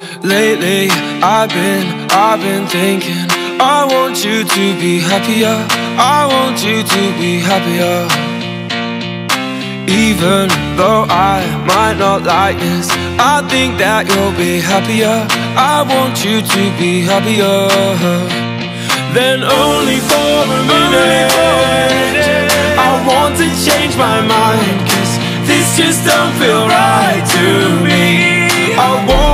Lately, I've been thinking, I want you to be happier, I want you to be happier. Even though I might not like this, I think that you'll be happier, I want you to be happier. Then only for a minute, I want to change my mind, 'cause this just don't feel right to me. I want